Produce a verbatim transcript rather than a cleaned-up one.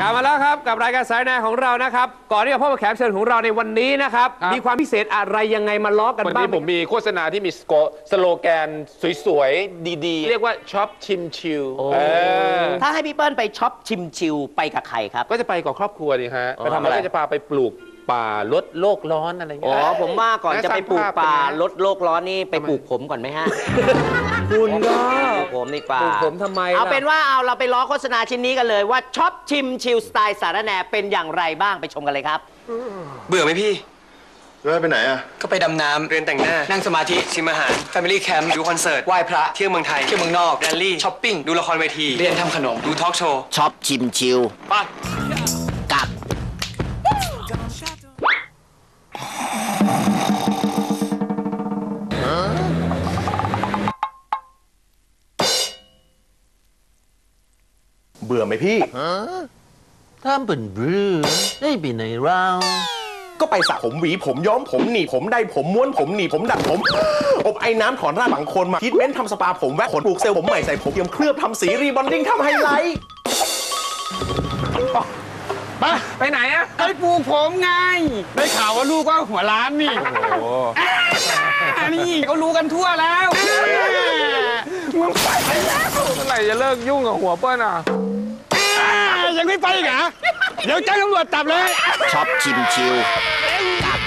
กลับมาแล้วครับกับรายการสายแนของเรานะครับก่อนที่จะพบกับแขกเชิญของเราในวันนี้นะครับมีความพิเศษอะไรยังไงมาล้อกันบ้างวันนี้ผมมีโฆษณาที่มีสโลแกนสวยๆดีๆเรียกว่าช็อปชิมชิลถ้าให้พี่เปิ้ลไปช็อปชิมชิลไปกับใครครับก็จะไปกับครอบครัวดีฮะไปทำอะไรก็จะพาไปปลูกป่าลดโลกร้อนอะไรอย่างเงี้ยอ๋อผมว่าก่อนจะไปปลูกป่าลดโลกร้อนนี่ไปปลูกผมก่อนไหมฮะคุณก็ปลูกผมดีกว่าปลูกผมทำไมเอาเป็นว่าเอาเราไปล้อโฆษณาชิ้นนี้กันเลยว่าช็อปชิมชิลสไตล์สารแหน่เป็นอย่างไรบ้างไปชมกันเลยครับเบื่อไหมพี่เบื่อไปไหนอ่ะก็ไปดำน้ำเรียนแต่งหน้านั่งสมาธิชิมอาหาร Family Camp ดูคอนเสิร์ตไหว้พระเที่ยวเมืองไทยเที่ยวเมืองนอกแรลลี่ช้อปปิ้งดูละครเวทีเรียนทำขนมดูทอล์กโชว์ช็อปชิมชิลไปกับเบื่อไหมพี่ถ้าเป็นเบื่อได้ไปไหนเราก็ไปสระผมหวีผมย้อมผมหนีผมได้ผมม้วนผมหนีผมดัดผมอบไอ้น้ำถอนรากบางคนมาทรีทเมนต์ทำสปาผมแวะขนปลูกเซลล์ผมใหม่ใส่ผมเทียมเคลือบทำสีรีบอนดิ้งทำไฮไลท์ไปไปไหนอะไปปลูกผมไงได้ข่าวว่าลูกก็หัวล้านนี่โอ้นี่เขารู้กันทั่วแล้วมึงไปแล้วเมื่อไหร่จะเลิกยุ่งกับหัวเปิ้ลอ่ะยังไม่ไปอีกเหรอเดี๋ยวแจ้งตำรวจจับเลยช็อปชิมชิลกับ